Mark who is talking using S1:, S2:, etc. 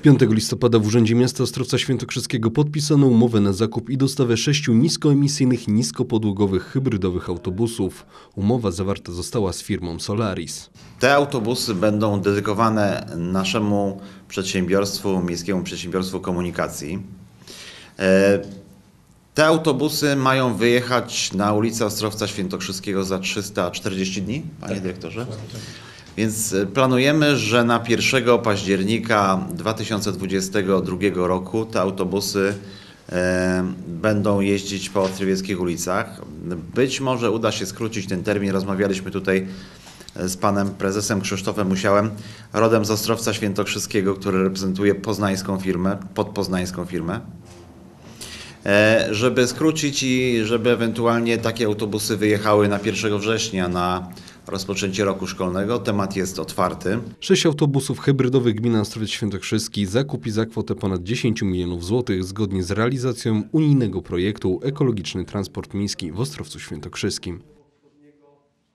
S1: 5 listopada w Urzędzie Miasta Ostrowca Świętokrzyskiego podpisano umowę na zakup i dostawę 6 niskoemisyjnych, niskopodłogowych, hybrydowych autobusów. Umowa zawarta została z firmą Solaris.
S2: Te autobusy będą dedykowane naszemu przedsiębiorstwu, Miejskiemu Przedsiębiorstwu Komunikacji. Te autobusy mają wyjechać na ulicę Ostrowca Świętokrzyskiego za 340 dni, panie dyrektorze? Więc planujemy, że na 1 października 2022 roku te autobusy będą jeździć po ostrowieckich ulicach. Być może uda się skrócić ten termin. Rozmawialiśmy tutaj z panem prezesem Krzysztofem Musiałem, rodem z Ostrowca Świętokrzyskiego, który reprezentuje poznańską firmę, podpoznańską firmę. Żeby skrócić i żeby ewentualnie takie autobusy wyjechały na 1 września na rozpoczęcie roku szkolnego. Temat jest otwarty.
S1: 6 autobusów hybrydowych gmina Ostrowiec Świętokrzyski zakupi za kwotę ponad 10 milionów złotych zgodnie z realizacją unijnego projektu Ekologiczny Transport Miejski w Ostrowcu Świętokrzyskim.